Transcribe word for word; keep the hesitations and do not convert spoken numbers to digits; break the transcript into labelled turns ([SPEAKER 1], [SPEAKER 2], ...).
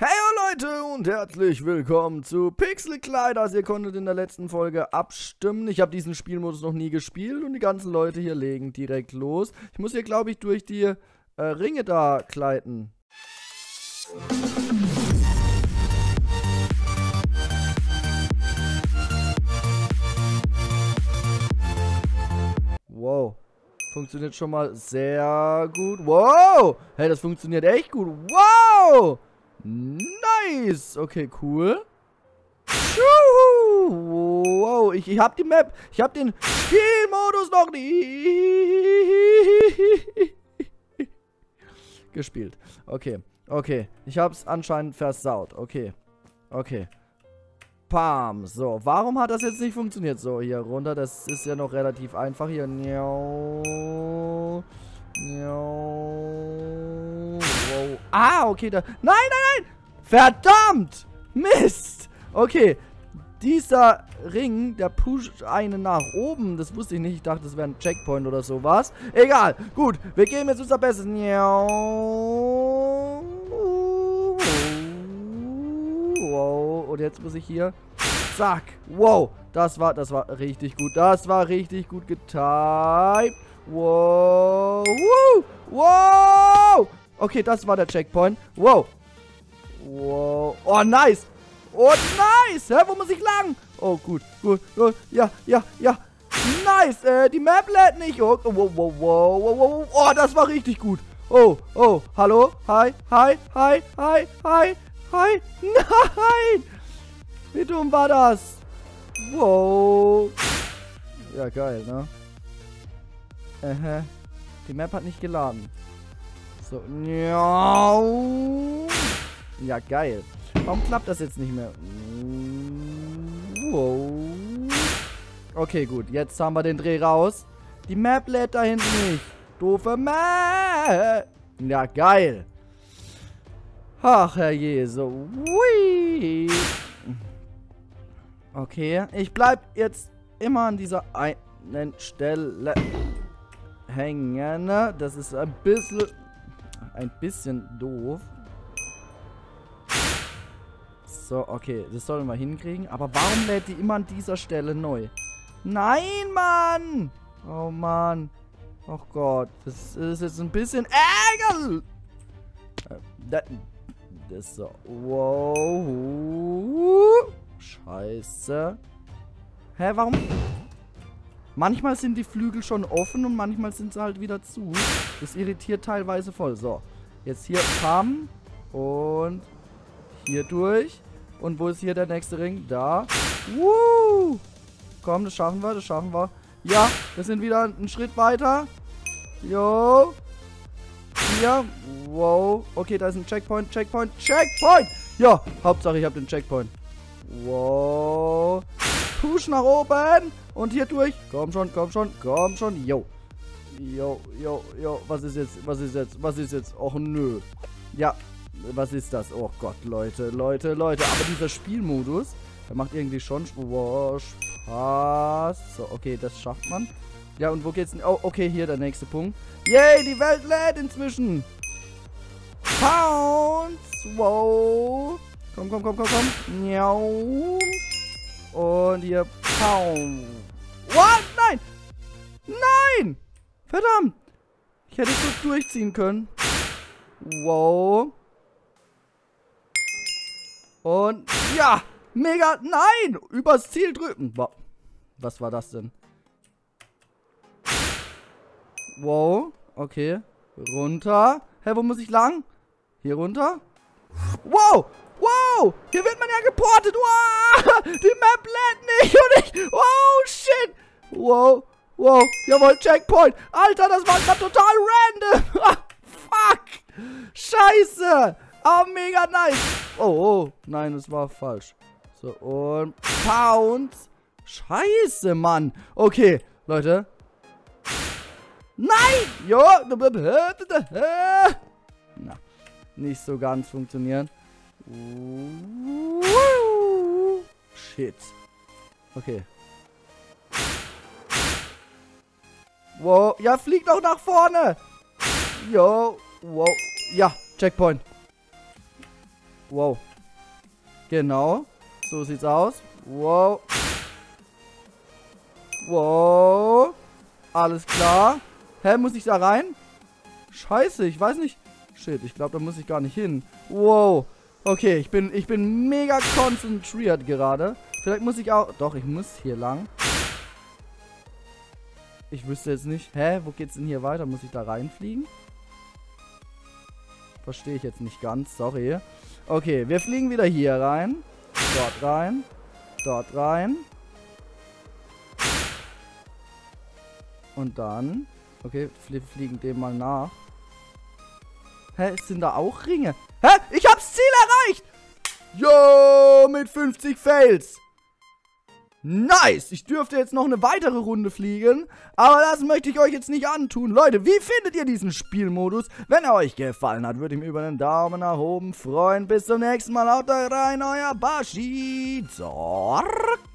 [SPEAKER 1] Hey Leute und herzlich willkommen zu Pixelkleiders. Ihr konntet in der letzten Folge abstimmen. Ich habe diesen Spielmodus noch nie gespielt und die ganzen Leute hier legen direkt los. Ich muss hier, glaube ich, durch die äh, Ringe da gleiten. Wow. Funktioniert schon mal sehr gut. Wow! Hey, das funktioniert echt gut. Wow! Nice! Okay, cool. Wow, ich, ich hab die Map. Ich hab den Spielmodus noch nie gespielt. Okay, okay. Ich hab's anscheinend versaut. Okay, okay. Pam. So, warum hat das jetzt nicht funktioniert? So, hier runter. Das ist ja noch relativ einfach. Hier. Wow. Ah, okay. Da. Nein, nein, nein. Verdammt. Mist. Okay. Dieser Ring, der pusht einen nach oben. Das wusste ich nicht. Ich dachte, das wäre ein Checkpoint oder sowas. Egal. Gut. Wir geben jetzt unser Bestes. Wow. Und jetzt muss ich hier. Zack. Wow. Das war, das war richtig gut. Das war richtig gut getypt. Wow. Woo. Wow. Okay, das war der Checkpoint. Wow. Wow. Oh, nice. Oh, nice. Hä, wo muss ich lang? Oh, gut, gut, gut. Ja, ja, ja. Nice. Äh, die Map lädt nicht. Oh, wow, wow, wow, wow, wow. Oh, das war richtig gut. Oh, oh. Hallo? Hi, hi, hi, hi, hi, hi. Nein. Wie dumm war das? Wow. Ja, geil, ne? Äh, die Map hat nicht geladen. So. Ja, geil. Warum klappt das jetzt nicht mehr? Wow. Okay, gut. Jetzt haben wir den Dreh raus. Die Map lädt da hinten nicht. Doofe Map. Ja, geil. Ach, herrje. So. Hui. Okay. Ich bleib jetzt immer an dieser einen Stelle hängen. Das ist ein bisschen... Ein bisschen doof. So, okay. Das sollen wir hinkriegen. Aber warum lädt die immer an dieser Stelle neu? Nein, Mann! Oh, Mann. Oh Gott. Das ist jetzt ein bisschen ärgerlich. Das ist so. Wow. Scheiße. Hä, warum? Manchmal sind die Flügel schon offen und manchmal sind sie halt wieder zu. Das irritiert teilweise voll. So, jetzt hier Pam und hier durch. Und wo ist hier der nächste Ring? Da. Woo! Komm, das schaffen wir, das schaffen wir. Ja, wir sind wieder einen Schritt weiter. Jo. Hier. Wow. Okay, da ist ein Checkpoint, Checkpoint, Checkpoint. Ja, Hauptsache ich habe den Checkpoint. Wow. Push nach oben. Und hier durch. Komm schon, komm schon, komm schon. Jo. Jo, jo, jo. Was ist jetzt? Was ist jetzt? Was ist jetzt? Och, nö. Ja. Was ist das? Oh Gott, Leute, Leute, Leute. Aber dieser Spielmodus, der macht irgendwie schon wow, Spaß. So, okay, das schafft man. Ja, und wo geht's denn? Oh, okay, hier der nächste Punkt. Yay, die Welt lädt inzwischen. Pounce. Wow. Komm, komm, komm, komm, komm. Miau. Und hier. Pound. What? Nein! Nein! Verdammt! Ich hätte es so durchziehen können. Wow. Und ja! Mega! Nein! Übers Ziel drücken. Wow. Was war das denn? Wow. Okay. Runter. Hä, wo muss ich lang? Hier runter? Wow! Wow! Hier wird man ja geportet! Wow! Die Map lädt nicht und ich... Oh, shit! Wow! Wow! Jawohl, Checkpoint! Alter, das war gerade total random! Fuck! Scheiße! Oh, mega nice! Oh, oh. Nein, das war falsch. So, und... Pounds! Scheiße, Mann! Okay, Leute. Nein! Jo! Na, nicht so ganz funktionieren. Shit. Okay. Wow. Ja, flieg doch nach vorne. Jo. Wow. Ja, Checkpoint. Wow. Genau. So sieht's aus. Wow. Wow. Alles klar. Hä, muss ich da rein? Scheiße, ich weiß nicht. Shit, ich glaube, da muss ich gar nicht hin. Wow. Okay, ich bin, ich bin mega konzentriert gerade. Vielleicht muss ich auch... Doch, ich muss hier lang. Ich wüsste jetzt nicht. Hä, wo geht's denn hier weiter? Muss ich da reinfliegen? Verstehe ich jetzt nicht ganz, sorry. Okay, wir fliegen wieder hier rein. Dort rein. Dort rein. Und dann... Okay, wir fliegen dem mal nach. Hä, sind da auch Ringe? Hä, ich hab's Ziel erreicht! Yo, mit fünfzig Fails. Nice! Ich dürfte jetzt noch eine weitere Runde fliegen, aber das möchte ich euch jetzt nicht antun. Leute, wie findet ihr diesen Spielmodus? Wenn er euch gefallen hat, würde ich mich über einen Daumen nach oben freuen. Bis zum nächsten Mal. Haut rein, euer Bashi. Zork.